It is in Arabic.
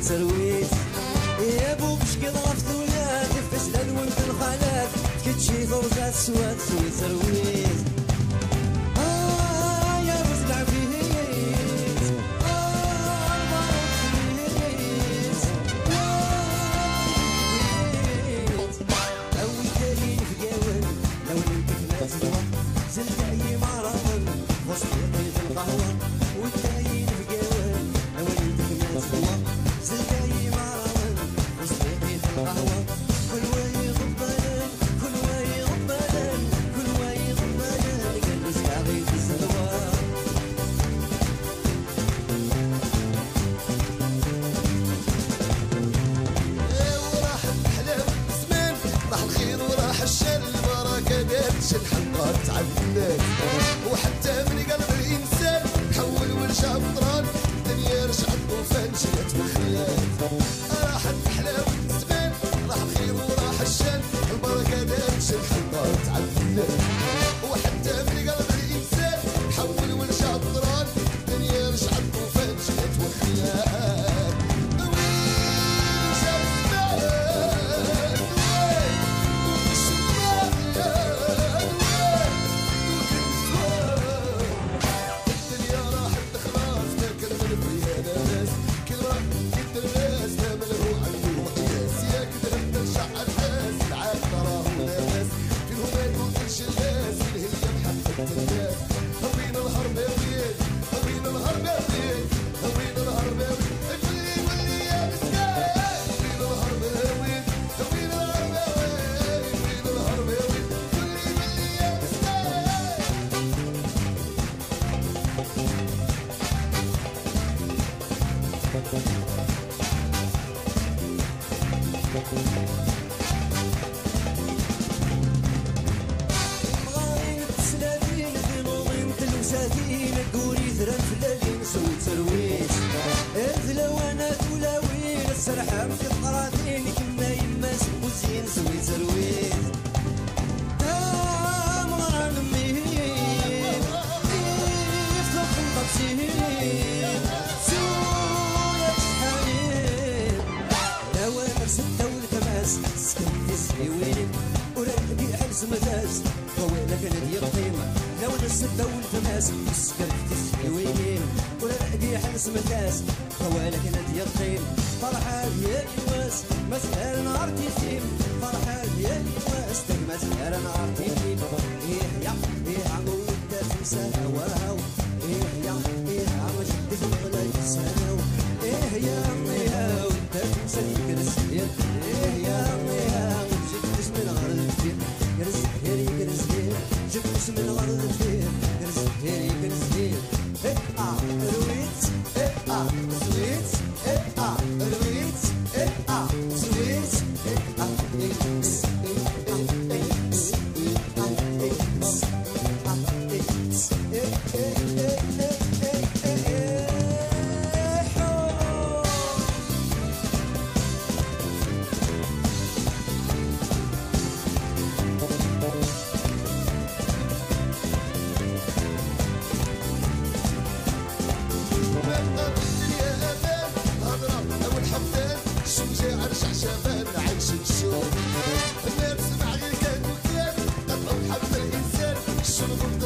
ترويت يا بو بشكل غفت ولاد فاش الالوان في الخالات كتشي ضرزات سواد سوي ترويت يا بو تلعب فيهيت اوي كاين في قاول لو انتك ما تدوى زلقاي مرض وصديقي في القهوه وكاين في قاول لو انتك ما تدوى زلقاي مرض وصديقي في القهوه كل واي غبالان كل واي غبالان كل واي غبالان قال ساعي في الزلوه الشر البركة دارتش الحلقة تعدلت وحتى من قلب الإنسان حول ورجع بطران الدنيا رجعت طوفان جات وخلات راحت حلاوة الزمان راح الخير وراح الشر البركة دارتش الحلقة تعدلت وحتى من قلب الإنسان حول ورجع بطران الدنيا رجعت طوفان جات وخلات مغارين التسلالين في نوضين تلوساتين قولي ثران فلالين سوي ترويت الذلوانات ولاوين السرحان في القراطين كما يما سبوزين سوي ترويت مغران ميهين يفتح القبسين سوية شحالين دوامر ستة والتماس سكنت سيوين ورقبي حبس مزاز طويلك نادي القيمة لو الستة والتماس سكنت سيوين ورقبي حبس مزاز طويلك نادي القيمة فرحان يا إيواس مسهر نهار تيتيم فرحان يا إيواس مسهر نهار تيتيم إيه يا إيه عمو ودا تنساها ورهو إيه يا إيه عمو جدك مغلى تنساها إيه يا إيه ودا تنسى يكرس إيه يا إيه جبت اسم الغرض كتير يرز هيري يكرس جبت اسم الغرض كتير يرز هيري يكرس إيه رويت إيه سويت إيه رويت إيه سويت رجع شباب عايش الشوق الناس مع غير كان وكان قطعوا حب الإنسان الشرب